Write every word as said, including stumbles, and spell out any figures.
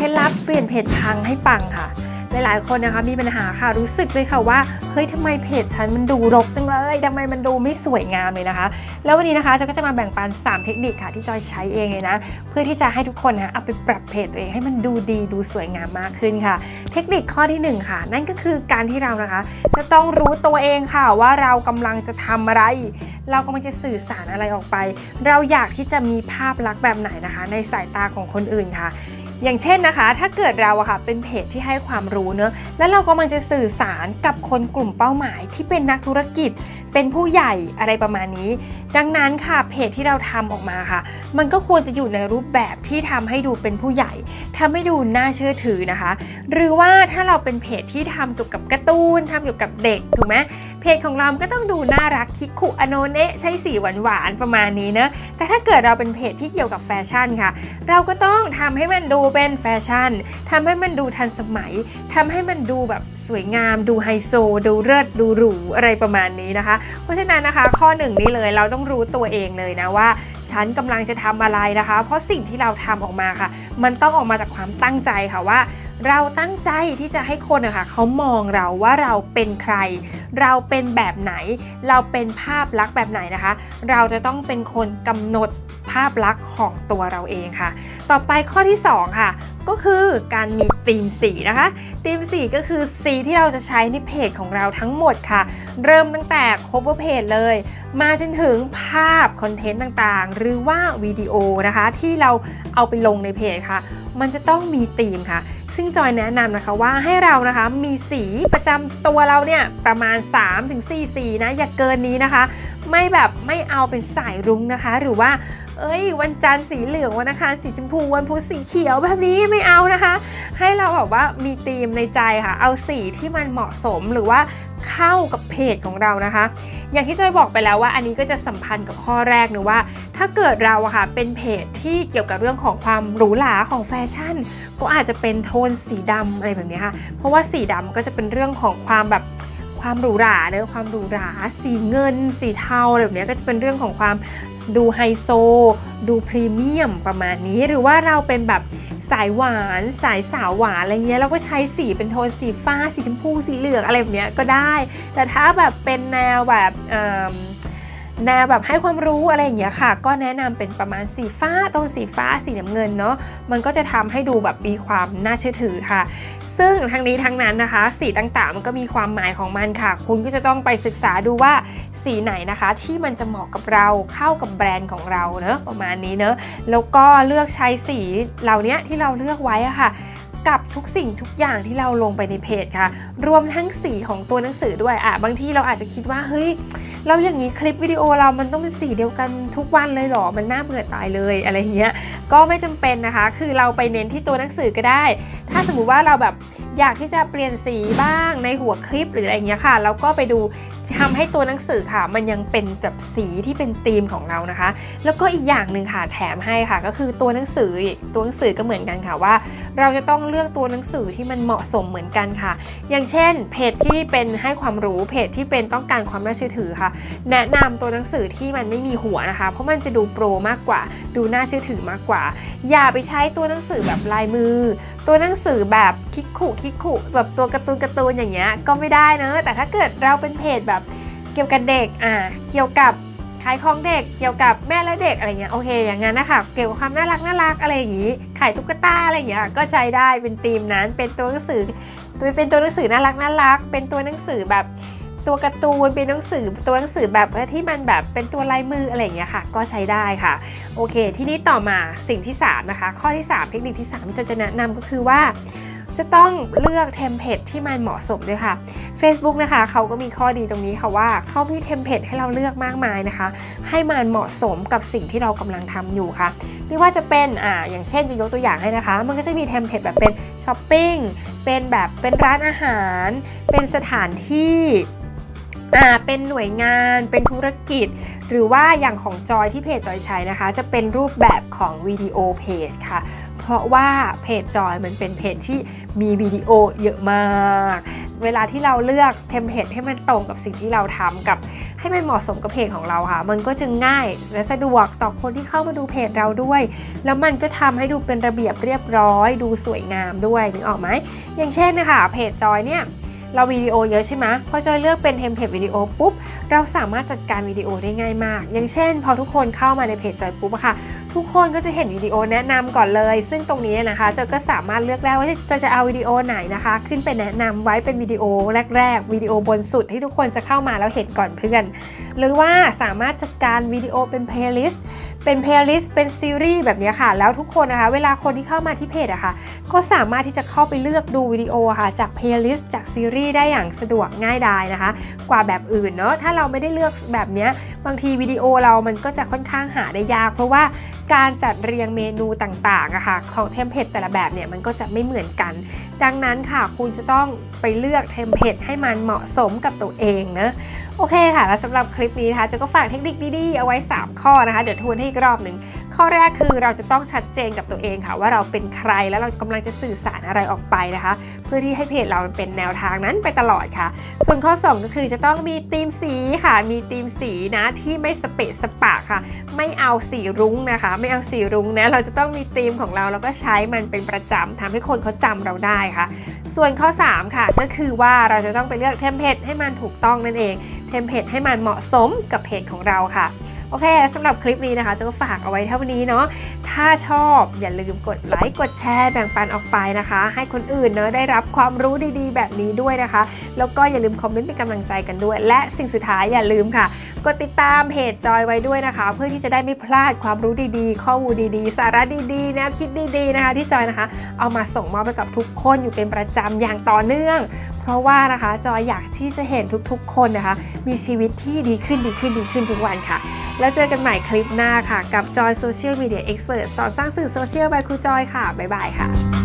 ล็ดลับเปลี่ยนเพจพังให้ปังค่ะหลายๆคนนะคะมีปัญหาค่ะรู้สึกเลยค่ะว่าเฮ้ยทำไมเพจฉันมันดูรกจังเลยทำไมมันดูไม่สวยงามเลยนะคะแล้ววันนี้นะคะจอยก็จะมาแบ่งปันสามเทคนิคค่ะที่จอยใช้เองเลยนะเพื่อที่จะให้ทุกคนนะเอาไปปรับเพจตัวเองให้มันดูดีดูสวยงามมากขึ้นค่ะเทคนิคข้อที่หนึ่งค่ะนั่นก็คือการที่เรานะคะจะต้องรู้ตัวเองค่ะว่าเรากำลังจะทำอะไรเรากำลังจะสื่อสารอะไรออกไปเราอยากที่จะมีภาพลักษณ์แบบไหนนะคะในสายตาของคนอื่นค่ะอย่างเช่นนะคะถ้าเกิดเราอะค่ะเป็นเพจที่ให้ความรู้เนอะแล้วเรากำลังจะสื่อสารกับคนกลุ่มเป้าหมายที่เป็นนักธุรกิจเป็นผู้ใหญ่อะไรประมาณนี้ดังนั้นค่ะเพจที่เราทำออกมาค่ะมันก็ควรจะอยู่ในรูปแบบที่ทำให้ดูเป็นผู้ใหญ่ทำให้ดูน่าเชื่อถือนะคะหรือว่าถ้าเราเป็นเพจที่ทำเกี่ยวกับการ์ตูนทำเกี่ยวกับเด็กถูกไหมเพจของเราก็ต้องดูน่ารักคิคุอโนเนะใช้สีหวานๆประมาณนี้นะแต่ถ้าเกิดเราเป็นเพจที่เกี่ยวกับแฟชั่นค่ะเราก็ต้องทำให้มันดูเป็นแฟชั่นทำให้มันดูทันสมัยทำให้มันดูแบบสวยงามดูไฮโซดูเลิศดูหรูอะไรประมาณนี้นะคะเพราะฉะนั้นนะคะข้อหนึ่งนี้เลยเราต้องรู้ตัวเองเลยนะว่าฉันกำลังจะทำอะไรนะคะเพราะสิ่งที่เราทำออกมาค่ะมันต้องออกมาจากความตั้งใจค่ะว่าเราตั้งใจที่จะให้คนอะค่ะเขามองเราว่าเราเป็นใครเราเป็นแบบไหนเราเป็นภาพลักษณ์แบบไหนนะคะเราจะต้องเป็นคนกำหนดภาพลักษณ์ของตัวเราเองค่ะต่อไปข้อที่สองค่ะก็คือการมีธีมสีนะคะธีมสีก็คือสีที่เราจะใช้ในเพจของเราทั้งหมดค่ะเริ่มตั้งแต่ cover page เลยมาจนถึงภาพคอนเทนต์ต่างๆหรือว่าวิดีโอนะคะที่เราเอาไปลงในเพจค่ะมันจะต้องมีธีมค่ะซึ่งจอยแนะนำนะคะว่าให้เรานะคะมีสีประจำตัวเราเนี่ยประมาณ สามถึงสี่ สีนะอย่าเกินนี้นะคะไม่แบบไม่เอาเป็นสายรุ้งนะคะหรือว่าเอ้ยวันจันทร์สีเหลืองวันอังคารสีชมพูวันพุธสีเขียวแบบนี้ไม่เอานะคะให้เราแบบว่ามีธีมในใจค่ะเอาสีที่มันเหมาะสมหรือว่าเข้ากับเพจของเรานะคะอย่างที่จอยบอกไปแล้วว่าอันนี้ก็จะสัมพันธ์กับข้อแรกนะว่าถ้าเกิดเราอะค่ะเป็นเพจที่เกี่ยวกับเรื่องของความหรูหราของแฟชั่นก็อาจจะเป็นโทนสีดำอะไรแบบนี้ค่ะเพราะว่าสีดำก็จะเป็นเรื่องของความแบบความหรูหราเนอะความหรูหราสีเงินสีเทาอะไรแบบนี้ก็จะเป็นเรื่องของความดูไฮโซดูพรีเมียมประมาณนี้หรือว่าเราเป็นแบบสายหวานสายสาวหวานอะไรเงี้ยเราก็ใช้สีเป็นโทนสีฟ้าสีชมพูสีเหลืองอะไรแบบนี้ก็ได้แต่ถ้าแบบเป็นแนวแบบแนวแบบให้ความรู้อะไรอย่างเงี้ยค่ะก็แนะนำเป็นประมาณสีฟ้าโทนสีฟ้าสีน้ำเงินเนาะมันก็จะทำให้ดูแบบมีความน่าเชื่อถือค่ะซึ่งทั้งนี้ทั้งนั้นนะคะสีต่างๆมันก็มีความหมายของมันค่ะคุณก็จะต้องไปศึกษาดูว่าสีไหนนะคะที่มันจะเหมาะกับเราเข้ากับแบรนด์ของเราเนอะประมาณนี้เนอะแล้วก็เลือกใช้สีเหล่านี้ที่เราเลือกไว้อะค่ะกับทุกสิ่งทุกอย่างที่เราลงไปในเพจค่ะรวมทั้งสีของตัวหนังสือด้วยอ่ะบางทีเราอาจจะคิดว่าเฮ้ยเราอย่างนี้คลิปวิดีโอเรามันต้องเป็นสีเดียวกันทุกวันเลยหรอมันน่าเบื่อตายเลยอะไรเงี้ยก็ไม่จำเป็นนะคะคือเราไปเน้นที่ตัวหนังสือก็ได้ถ้าสมมุติว่าเราแบบอยากที่จะเปลี่ยนสีบ้างในหัวคลิปหรืออะไรเงี้ยค่ะแล้วก็ไปดูทำให้ตัวหนังสือค่ะมันยังเป็นแบบสีที่เป็นธีมของเรานะคะแล้วก็อีกอย่างหนึ่งค่ะแถมให้ค่ะก็คือตัวหนังสือตัวหนังสือก็เหมือนกันค่ะว่าเราจะต้องเลือกตัวหนังสือที่มันเหมาะสมเหมือนกันค่ะอย่างเช่นเพจที่เป็นให้ความรู้เพจที่เป็นต้องการความน่าเชื่อถือค่ะแนะนำตัวหนังสือที่มันไม่มีหัวนะคะเพราะมันจะดูโปรมากกว่าดูน่าเชื่อถือมากกว่าอย่าไปใช้ตัวหนังสือแบบลายมือตัวหนังสือแบบคิกคุคิกคุแบบตัวการ์ตูนการ์ตูนอย่างเงี้ยก็ไม่ได้นะแต่ถ้าเกิดเราเป็นเพจแบบเกี่ยวกับเด็กอ่าเกี่ยวกับขายของเด็กเกี่ยวกับแม่และเด็กอะไรเงี้ยโอเคอย่างงั้นนะคะเกี่ยวกับความน่ารักน่ารักอะไรอย่างงี้ขายตุ๊กตาอะไรอย่างเงี้ยก็ใช้ได้เป็นธีมนั้นเป็นตัวหนังสือตัวเป็นตัวหนังสือน่ารักน่ารักเป็นตัวหนังสือแบบตัวการ์ตูนเป็นหนังสือตัวหนังสือแบบที่มันแบบเป็นตัวลายมืออะไรอย่างเงี้ยค่ะก็ใช้ได้ค่ะโอเคทีนี้ต่อมาสิ่งที่สามนะคะข้อที่สามเทคนิคที่สามที่จะแนะนำก็คือว่าจะต้องเลือกเทมเพลตที่มันเหมาะสมด้วยค่ะ Facebook นะคะเขาก็มีข้อดีตรงนี้ค่ะว่าเขามีเทมเพลตให้เราเลือกมากมายนะคะให้มันเหมาะสมกับสิ่งที่เรากำลังทำอยู่ค่ะไม่ว่าจะเป็นอ่าอย่างเช่นจะยกตัวอย่างให้นะคะมันก็จะมีเทมเพลตแบบเป็นช้อปปิ้งเป็นแบบเป็นร้านอาหารเป็นสถานที่อ่าเป็นหน่วยงานเป็นธุรกิจหรือว่าอย่างของจอยที่เพจจอยใช้นะคะจะเป็นรูปแบบของวิดีโอเพจค่ะเพราะว่าเพจจอยมันเป็นเพจที่มีวิดีโอเยอะมากเวลาที่เราเลือกเทมเพลตให้มันตรงกับสิ่งที่เราทำกับให้มันเหมาะสมกับเพจของเราค่ะมันก็จะง่ายและสะดวกต่อคนที่เข้ามาดูเพจเราด้วยแล้วมันก็ทำให้ดูเป็นระเบียบเรียบร้อยดูสวยงามด้วยนึกออกไหมอย่างเช่นนะคะเพจจอยเนี่ยเราวิดีโอเยอะใช่ไหมพอจอยเลือกเป็นเทมเพลตวิดีโอปุ๊บเราสามารถจัดการวิดีโอได้ง่ายมากอย่างเช่นพอทุกคนเข้ามาในเพจจอยปุ๊บอะค่ะทุกคนก็จะเห็นวิดีโอแนะนำก่อนเลยซึ่งตรงนี้นะคะจอยก็สามารถเลือกได้ว่าจอยจะเอาวิดีโอไหนนะคะขึ้นไปแนะนำไว้เป็นวิดีโอแรกๆวิดีโอบนสุดที่ทุกคนจะเข้ามาแล้วเห็นก่อนเพื่อนหรือว่าสามารถจัดการวิดีโอเป็นเพลย์ลิสต์เป็นเพลย์ลิสต์เป็นซีรีส์แบบนี้ค่ะแล้วทุกคนนะคะเวลาคนที่เข้ามาที่เพจอะค่ะก็สามารถที่จะเข้าไปเลือกดูวิดีโอค่ะจากเพลย์ลิสต์จากซีรีส์ได้อย่างสะดวกง่ายดายนะคะกว่าแบบอื่นเนาะถ้าเราไม่ได้เลือกแบบนี้บางทีวิดีโอเรามันก็จะค่อนข้างหาได้ยากเพราะว่าการจัดเรียงเมนูต่างๆอะค่ะของเทมเพลตแต่ละแบบเนี่ยมันก็จะไม่เหมือนกันดังนั้นค่ะคุณจะต้องไปเลือกเทมเพลตให้มันเหมาะสมกับตัวเองนะโอเคค่ะแล้วสำหรับคลิปนี้นะคะจะก็ฝากเทคนิคดีๆเอาไว้สามข้อนะคะเดี๋ยวทวนให้อีกรอบหนึ่งข้อแรกคือเราจะต้องชัดเจนกับตัวเองค่ะว่าเราเป็นใครแล้วเรากำลังจะสื่อสารอะไรออกไปนะคะเพื่อที่ให้เพจเราเป็นแนวทางนั้นไปตลอดค่ะส่วนข้อสองก็คือจะต้องมีธีมสีค่ะมีธีมสีนะที่ไม่สเปะสปะค่ะไม่เอาสีรุ้งนะคะไม่เอาสีรุ้งนะเราจะต้องมีธีมของเราแล้วก็ใช้มันเป็นประจำทำให้คนเขาจำเราได้ค่ะส่วนข้อสามค่ะก็คือว่าเราจะต้องไปเลือกเทมเพลตให้มันถูกต้องนั่นเองเทมเพลตให้มันเหมาะสมกับเพจของเราค่ะโอเคสำหรับคลิปนี้นะคะจะก็ฝากเอาไว้เท่านี้เนาะถ้าชอบอย่าลืมกดไลค์กดแชร์แบ่งปันออกไปนะคะให้คนอื่นเนาะได้รับความรู้ดีๆแบบนี้ด้วยนะคะแล้วก็อย่าลืมคอมเมนต์เป็นกำลังใจกันด้วยและสิ่งสุดท้ายอย่าลืมค่ะกดติดตามเพจจอยไว้ด้วยนะคะเพื่อที่จะได้ไม่พลาดความรู้ดีๆข้อมูลดีๆสาระดีๆแนวคิดดีๆนะคะที่จอยนะคะเอามาส่งมอบไปกับทุกคนอยู่เป็นประจำอย่างต่อเนื่องเพราะว่านะคะจอยอยากที่จะเห็นทุกๆคนนะคะมีชีวิตที่ดีขึ้นดีขึ้นดีขึ้นทุกวันค่ะแล้วเจอกันใหม่คลิปหน้าค่ะกับจอยโซเชียลมีเดียเอ็กซ์เพรสสอนสร้างสื่อโซเชียลบายครูจอยค่ะบ๊ายบายค่ะ